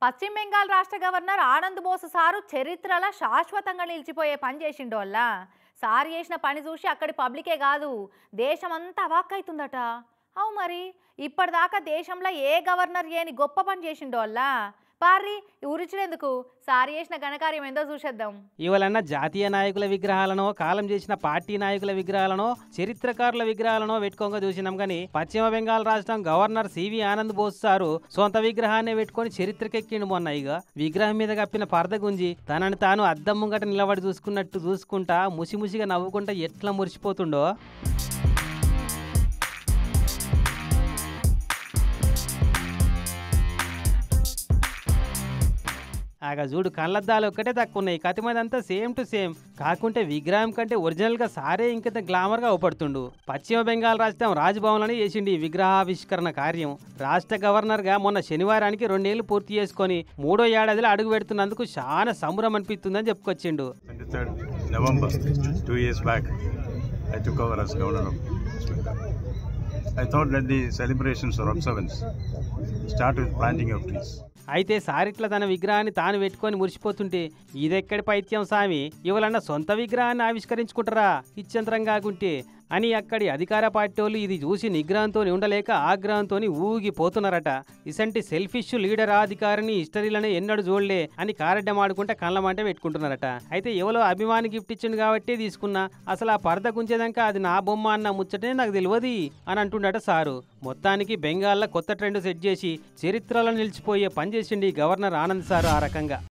పశ్చిమ బెంగాల్ రాష్ట్ర governor Anand Bose sir చరిత్రలో శాశ్వతంగా నిలిచిపోయే పని చేసిండు వల్ల సారు చేసిన పని చూసి అక్కడి పబ్లికే కాదు దేశమంతా అవాక్కైతుందట. అవు మరి ఇప్పటిదాకా దేశంలో ఏ గవర్నర్ ఏని గొప్ప పని చేసిండు వల్ల పారి ఉరిచినందుకు సారు చేసిన ఘనకార్యం ఏందో చూసేద్దాం. ఇవాళన్న జాతీయ నాయకుల విగ్రహాలను, కాలం చేసిన పార్టీ నాయకుల విగ్రహాలను, చరిత్రకారుల విగ్రహాలను పెట్టుకోగా చూసినాం. కానీ పశ్చిమ బెంగాల్ రాష్ట్రం గవర్నర్ సివి ఆనంద్ బోస్ సారు సొంత విగ్రహాన్ని పెట్టుకొని చరిత్రకెక్కిండు. మొన్న ఇక విగ్రహం మీద కప్పిన పరద గుంజి తనని తాను అద్దం ముంగట నిలబడి చూసుకున్నట్టు చూసుకుంటా ముసిముసిగా నవ్వుకుంటా ఎట్లా మురిసిపోతుండో. ఆగా చూడు, కళ్ళద్దాలు ఒక్కటే తక్కువ ఉన్నాయి, కతి మంది అంతా సేమ్ టు సేమ్. కాకుంటే విగ్రహం కంటే ఒరిజినల్ గా సారే ఇంకంత గ్లామర్ గా అవపడుతుండు. పశ్చిమ బెంగాల్ రాష్ట్రం రాజ్భవన్లోనే చేసిండి ఈ విగ్రహావిష్కరణ కార్యం. రాష్ట్ర గవర్నర్ గా మొన్న శనివారానికి 2 ఏళ్లు పూర్తి చేసుకొని 3వ ఏడాదిలో అడుగు పెడుతున్నందుకు చాలా సంబరం అనిపిస్తుందని చెప్పుకొచ్చిండు. November 2 years back, I took over as governor of West Bengal. I thought that the celebrations or observance start with planting of trees. అయితే సారిట్ల తన విగ్రహాన్ని తాను పెట్టుకొని మురిసిపోతుంటే ఇదెక్కడి పైత్యం సామి, ఇవలన్న సొంత విగ్రహాన్ని ఆవిష్కరించుకుంటారా ఇచ్చంతరం కాకుంటే అని అక్కడి అధికార పార్టీ వాళ్ళు ఇది చూసి నిగ్రహంతో ఉండలేక ఆగ్రహంతో ఊగిపోతున్నారట. ఇసంటి సెల్ఫిష్ లీడర్ అధికారిని హిస్టరీలోనే ఎన్నడూ చూడలే అని కారడ్డమాడుకుంటే కళ్ళమంటే పెట్టుకుంటున్నారట. అయితే ఎవరో అభిమాని గిఫ్ట్ ఇచ్చిండు కాబట్టి తీసుకున్నా, అసలు ఆ పరద గుంచేదాకా అది నా బొమ్మ అన్న ముచ్చటే నాకు తెలియదు అని అంటుండట సారు. మొత్తానికి బెంగాల్లో కొత్త ట్రెండ్ సెట్ చేసి చరిత్రలో నిలిచిపోయే పని చేసిండి గవర్నర్ ఆనంద్ సారు ఆ రకంగా.